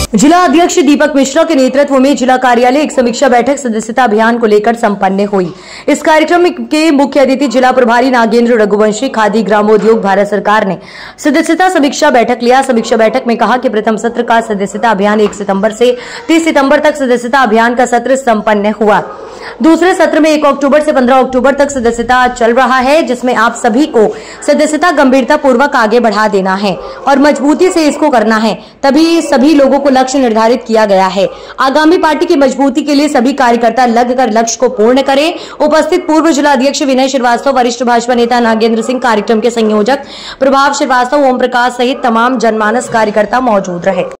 जिला अध्यक्ष दीपक मिश्रा के नेतृत्व में जिला कार्यालय एक समीक्षा बैठक सदस्यता अभियान को लेकर संपन्न हुई। इस कार्यक्रम के मुख्य अतिथि जिला प्रभारी नागेंद्र रघुवंशी, खादी ग्रामोद्योग भारत सरकार ने सदस्यता समीक्षा बैठक लिया। समीक्षा बैठक में कहा कि प्रथम सत्र का सदस्यता अभियान 1 सितंबर से 30 सितंबर तक सदस्यता अभियान का सत्र संपन्न हुआ। दूसरे सत्र में 1 अक्टूबर से 15 अक्टूबर तक सदस्यता चल रहा है, जिसमें आप सभी को सदस्यता गंभीरता पूर्वक आगे बढ़ा देना है और मजबूती से इसको करना है, तभी सभी लोगों को लक्ष्य निर्धारित किया गया है। आगामी पार्टी की मजबूती के लिए सभी कार्यकर्ता लगकर लक्ष्य को पूर्ण करें। उपस्थित पूर्व जिला अध्यक्ष विनय श्रीवास्तव, वरिष्ठ भाजपा नेता नागेंद्र सिंह, कार्यक्रम के संयोजक प्रभाव श्रीवास्तव, ओम प्रकाश सहित तमाम जनमानस कार्यकर्ता मौजूद रहे।